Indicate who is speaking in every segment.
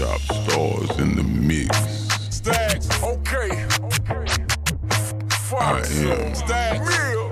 Speaker 1: Chop stars in the mix.
Speaker 2: Stacks, okay.
Speaker 1: I am
Speaker 2: Stacks, real.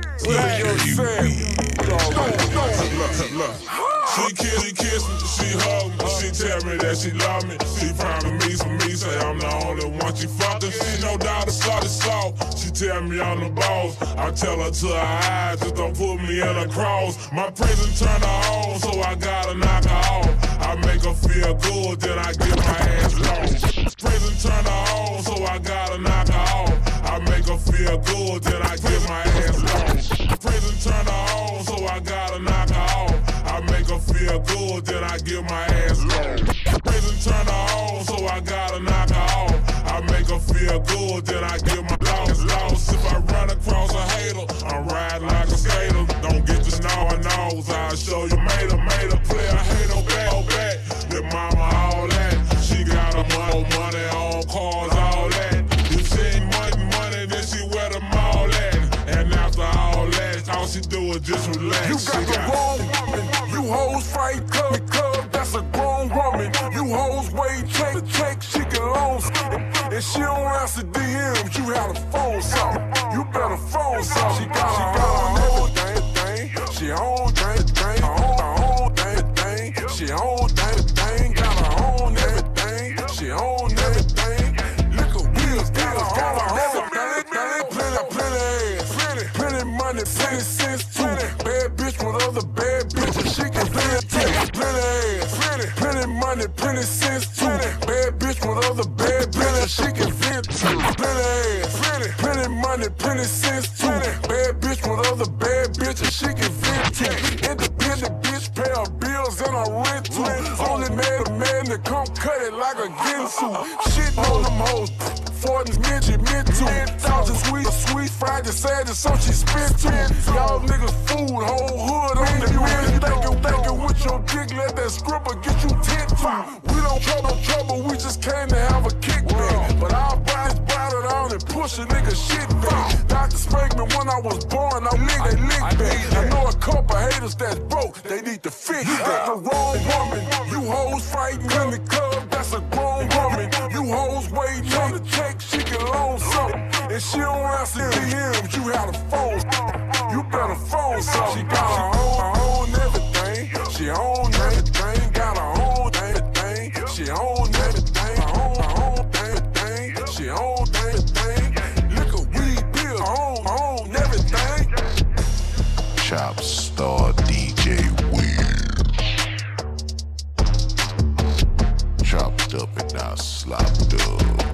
Speaker 2: She kiss me, she hug me, she tell me that she love me. She promised me for me, say I'm the only one she fucking. She no doubt it's soft. She tell me I'm the boss. I tell her to her eyes, just don't put me in a cross. My prison turn her on, so I gotta knock her off. I make her feel good, then I get my ass lost. Prison turn her on, so I gotta knock her off. I make her feel good, then I get my ass lost. Prison turn her on, so I gotta knock her off. I make her feel good, then I get my ass lost. Prison turn her on, so I gotta knock her off. I make her feel good, then I get my ass lost. If I run across a hater, I'm riding like a skater. Don't get to know her nose, I'll show you made her play a hater back. Your mama all that, she got her money on cars, all that. If she ain't money, then she wear them all that. And after all that, all she do is just relax.
Speaker 3: You got the wrong woman. You hoes fight cub, that's a grown woman. You hoes wait, check, she get loans. And she don't answer DMs, you had a phone something. You better phone something. She got her own thing. She own thing. She own thing. Got her own everything. She own everything. Look at wheels, got her everything. Plenty money, plenty sense too. Bad bitch with other bad bitches, she can plenty money, plenty sense too. Bad bitch with other bad bitches, she can vent too. Plenty money, plenty sense too. Bad bitch with other bad bitches, she can vent too. Independent bitch, pay her bills and her rent too. Only made a man to come cut it like a Ginsu. Shitting on them hoes, Fortin's meant to. Thousand sweet, fried and sad, so she spent too. Y'all niggas food, whole hood on the man. Thinking with your dick, let that scribble get you tent too. We don't trouble, we just came to have a kickback. But our bodies brought it on and push a nigga shit back. Dr. spanked me when I was born, they lick back. I know a couple haters that's broke, they need to fix that. The wrong woman, you hoes fighting in the club, that's a grown woman. You hoes waiting on the check, she can loan something. And she don't answer DMs, you had a phone. You better phone something. She got her own everything. She own everything. Got her own everything. She own everything. Her own everything. She own everything. Look at weed bill. Own everything.
Speaker 1: Chop star DJ Will. Chopped up and now slopped up.